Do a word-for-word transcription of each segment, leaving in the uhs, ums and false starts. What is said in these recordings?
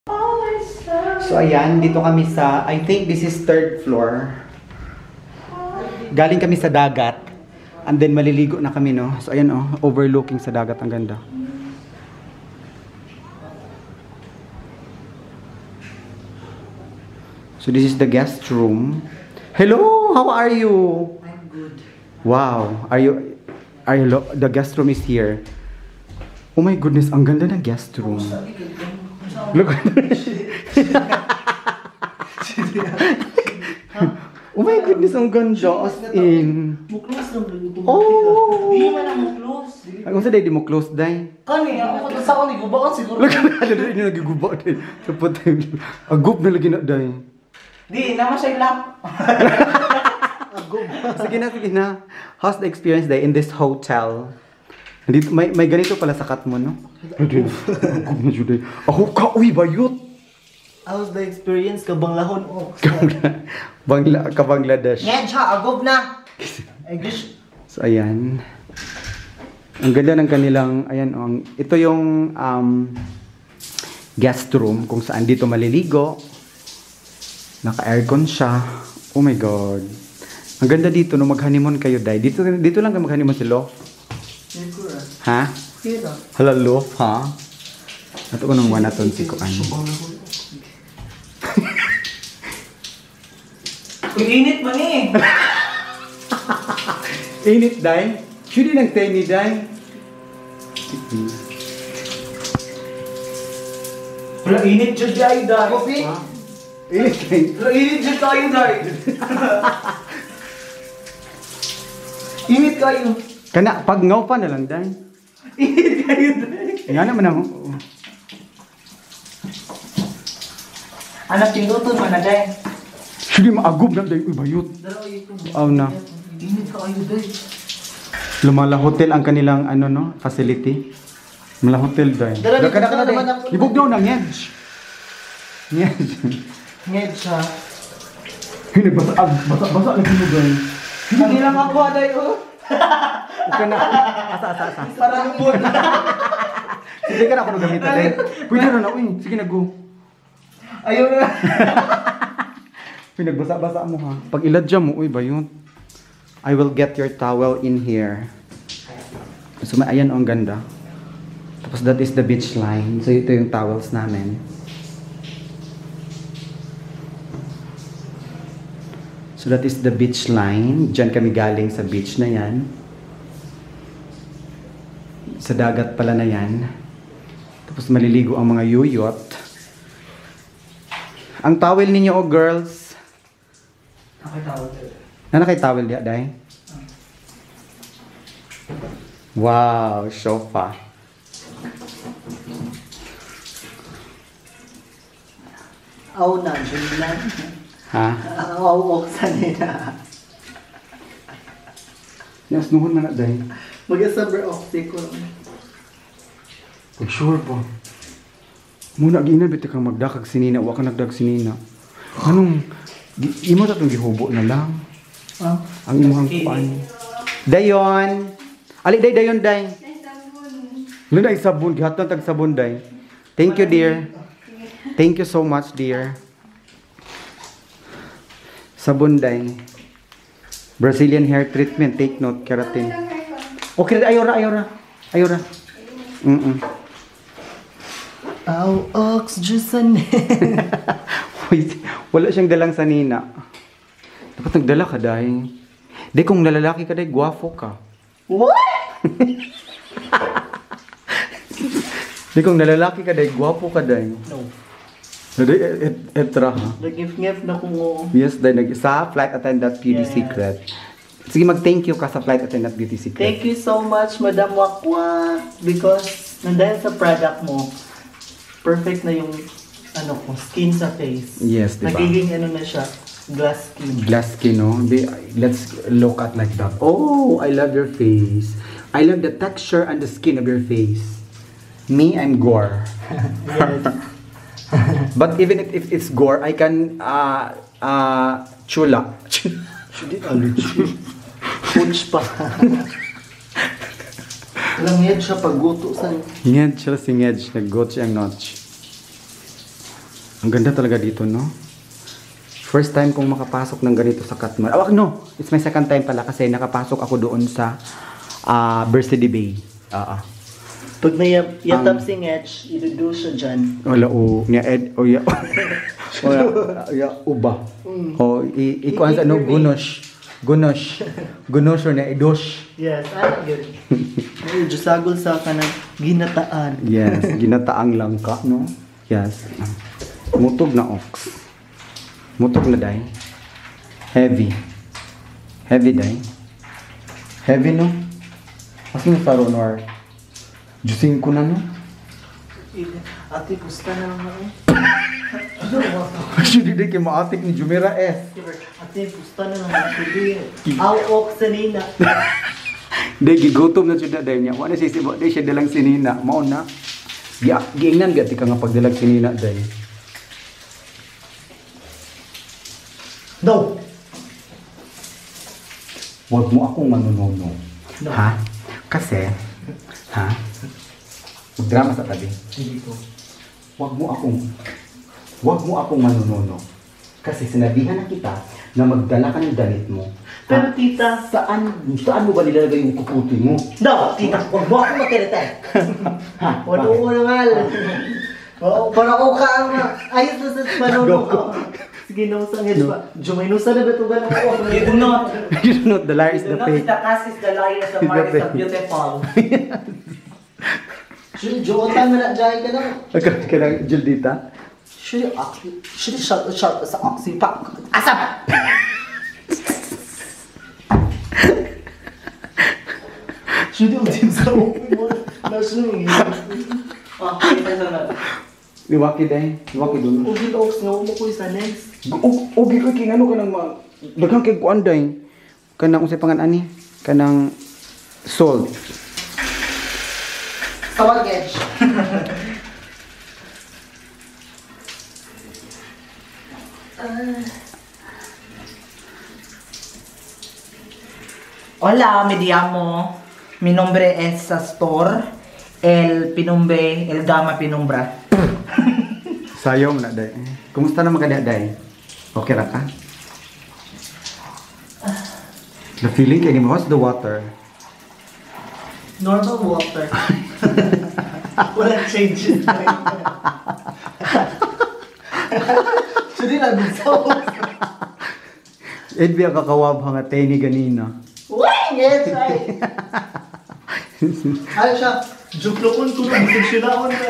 So ayan, dito kami sa, I think this is third floor. Galing kami sa dagat. And then maliligo na kami, no? So ayan, oh, overlooking sa dagat. Ang ganda. So this is the guest room. Hello, how are you? I'm good. Wow, are you, are you, the guest room is here. Oh my goodness, ang ganda ng guest room. Look at oh my goodness, ang ganda. As in. Muklos lang dito. Oh! Hindi man ang muklos. Ay, kung sa day, di mo close, day. Kani, ako sa ako ni gubaan siguro. Look at that, hindi nagiguba, day. Kapag tayo, agop na lagi na, day. Di, naman siya ilap. Sige na, sige na. How's the experience, day, in this hotel? Dito, may, may ganito pala sa kat mo, no? Ay, agop na siya, day. Ako ka, uy, bayot. How's the experience ka banglahon? Oh, Bangla, ka Bangladesh. ngayon siya, agob na. English. So, ayan. Ang ganda ng kanilang, ayan, oh, ito yung um, guest room kung saan dito maliligo. Naka-aircon siya. Oh my God. Ang ganda dito, no, mag-honeymoon kayo, day. Dito, dito lang kayo mag-honeymoon si Lof. Ha? Dito. Hala, Lof, ha? Ato ko nung wanaton si Kuan. Init man eh. Init, day. Shudi ng teni, day. Wala init siya dahil dahil. Kopi? Init, day. Wala init siya tayo dahil. Init kayo. Kana, pag ngaw pa na lang, day. Init kayo dahil. Nga naman ako. Anak pinduton man na dahil. Shudi, maagub na, day. Uy, bayot. Dalaw ito. Aw na. Init kayo dahil. Lumala hotel ang kanilang ano no facility. Mala hotel dai. Dala, Daka daka dala naman dai. ang- Ibog daw na ngedge. Ngedge. Ngayon siya. Hindi basa ag basa basa lagi mo dai. Hindi lang ako aday ko. Okay na. Asa asa asa. Parang mood. Sige ka na ako gamit dai. Pwede na na uy. Sige na go. Ayaw na. Pinagbasa-basa mo ha. Pag iladya mo uy bayot. I will get your towel in here. So may ayan oh, ang ganda. Tapos that is the beach line. So ito yung towels namin. So that is the beach line. Diyan kami galing sa beach na yan. Sa dagat pala na yan. Tapos maliligo ang mga yuyot. Ang towel ninyo oh girls. Nakitawag ko. Na kay towel diya, day? Wow, sofa. Aw na, dinan. Ha? Aw, ok sa nila. Yes, nuhon man na, day. Mag-saber oxy ko. Pag sure po. Muna, gina, bita kang magdakag sinina. Huwag ka nagdag sinina. Anong, gi- imo tatong gihubo na lang. Ah, Ang imuhang kuan. Dayon. Ali, day, dayon, day. Lalo na sabon. Gihaton tag sabon, day. Thank you, dear. Thank you so much, dear. Sabon, day. Brazilian hair treatment. Take note, keratin. Okay, ayora, ayora. Ayora. Mm-mm. aw, ox, juice Wait, wala siyang dalang sanina. Dapat nagdala ka, day. Di, kung nalalaki ka, day, guwapo ka. What? Di, kung nalalaki ka, day, guwapo ka, day. No. Day, et, et, etra, ha? Nag-if-ngif na kung oo. Yes, day, nag sa flight attendant beauty Yeah. secret. Sige, mag-thank you ka sa flight attendant beauty secret. Thank you so much, Madam Wakwa. Because, nandahil sa product mo, perfect na yung ano ko, skin sa face. Yes, diba? Nagiging ano na siya, glass skin. Glass skin, no? Di, let's look at like that. Oh, I love your face. I love the texture and the skin of your face. Me, I'm gore. But even if, if it's gore, I can uh, uh, chula. Hindi, allergy. Punch pa. Lang yan siya pagguto sa... Nged siya si nged. Nag-got siyang notch. Ang ganda talaga dito, no? First time kong makapasok ng ganito sa Katmai. Oh, no! It's my second time pala kasi nakapasok ako doon sa uh, Birthday Bay. Oo. Pag may yatap um, sing edge, idudo siya dyan. Wala, o, niya ed, o, ya, wala, ya, uba. Mm. O, i, ikuan sa, no, gunosh. Gunosh. Gunosh or na idosh. Yes, ano yun. May jusagol sa kanang ginataan. Yes, ginataang langka, no? Yes. Mutog na ox. Mutog na day. Heavy. Heavy day. Heavy, no? Mas yung saro, Nor? Jusing ko na, no? Ate, pusta na lang ako. Actually, di kayo maatik ni Jumira S. Ate, pusta na lang ako. Aw, ok, sanina. Di, gigutom na siya dahil niya. Wala sisibo, di siya dalang sinina. Maon na. Giingnan gati ka nga pagdalag sinina dahil. No! Huwag mo akong manunono. No. Ha? Kasi, ha? Drama sa tabi. Hindi ko. Huwag mo akong, huwag mo akong manunono. Kasi sinabihan na kita na magdala ka ng damit mo. Pero ha? tita, Saan, saan mo ba nilalagay yung kukuti mo? no, tita, huwag mo akong matirite. Ha? Wala ko naman. Oo, para ko ka ang ayos na sa panuno ko. Sige, no, sa ngedge pa. Jumay-nusa na ba ito ba na ako? You do not. You do not, the liar is You the do not fake. is the cast is the liar, is the mark is the beautiful. Shuri, jotan mo na dyan ka na. Agad ka ng Juldita? Shuri, aki. Shuri, shot, shot, sa oxy pa. Asap! Shuri, utim sa open mo. Nashuri. Okay, ito na. Liwaki dahil. Liwaki doon. Ugil ox nga, umukoy sa next. Ugi ko king ano ka nang ma... Daghang kay kuan dahil. Kanang usay pangan ani. Kanang salt. Tawag edge. Hola, me llamo. Mi nombre es Astor. El pinumbe, el gama pinumbra. Sayo mo na dahil. Kumusta naman ka dahil? Okay ra ka? The feeling kay mo, how's the water? Normal water. Walang changes. Shuri, lagun sa ox. Edbi ang kakawab hanga tayo ni ganina. Uy! Yes, right. Ay siya, juklokon ko na, busog siya na ako na.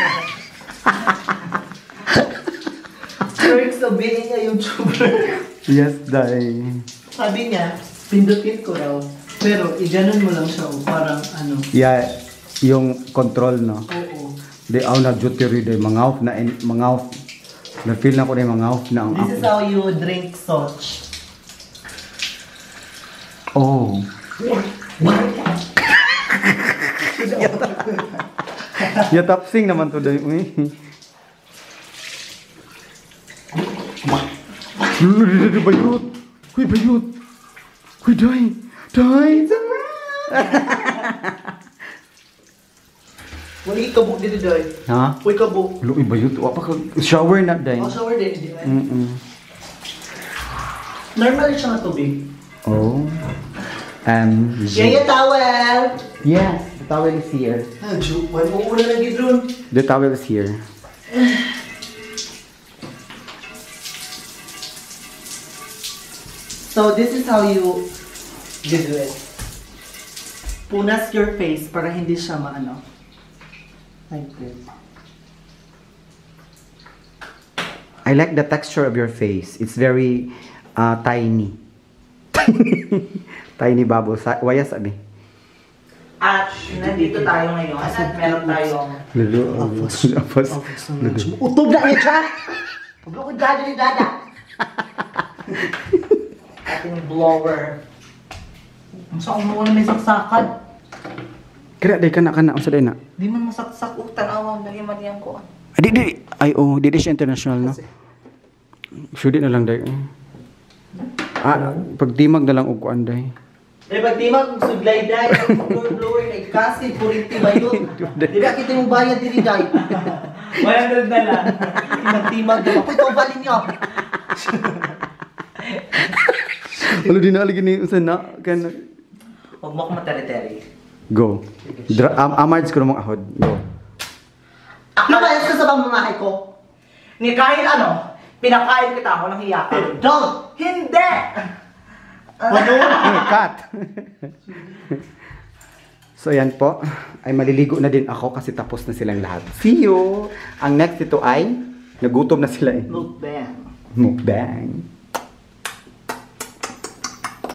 Perks of being a YouTuber. Yes, dahil. Sabi niya, pindutin ko raw. Pero, i-ganon mo lang siya, parang ano. Yeah, yung control, no? Oo. Di aw na jutiri de mangaw na in, mangaw. Na feel na ko na mangaw na ang This is how you drink soch. Oh. Ya tapsing naman to day. Uy. Bayut. Uy, bayut. Uy, day. Day. Wala ikabuk dito, Doy. Ha? Uy, kabuk. Uy, bayut. Wa pa ka shower na day. Oh, shower din, di ba? Mm. Normal siya nga tubig. Oh. Um. Yaya towel! Yes, the towel is here. Ah, Ju, may uuna na dito ron. The towel is here. So, this is how you do it. Punas your face para hindi siya maano. Like this. I like the texture of your face. It's very uh, tiny. Tiny bubble. Sa waya sabi. At nandito tayo ngayon at meron tayong Lulu. Apos. Utob na niya siya! Pablo ko dada ni dada. ating blower. Saan mo na may saksakan? Kira day kana kana unsa day na? Di man masaksak o tanawang dali man yan ko. Adi di ay oh, di di siya international no. Sudi na lang day. Ah, pagtimag na lang og kuan day. Eh, pag di mag sudlay day, ang blower blower kay kasi purinti ba yun? Di ba kita mo bayad diri day? one hundred na lang. Timag-timag daw. Ako ito, balin niyo. Wala din na alagin ni usan na. Kan Huwag mo akong materi-teri. go. Dra am amards ko namang ahod. Go. Lumayas ka sa pamamahay ko. Ni kahit ano, pinakain kita ako ng hiyakan. Don't! Hindi! Ano? Hey, cut. So yan po, ay maliligo na din ako kasi tapos na silang lahat. See you! Ang next ito ay, nagutom na sila eh. Look, bang. Mukbang.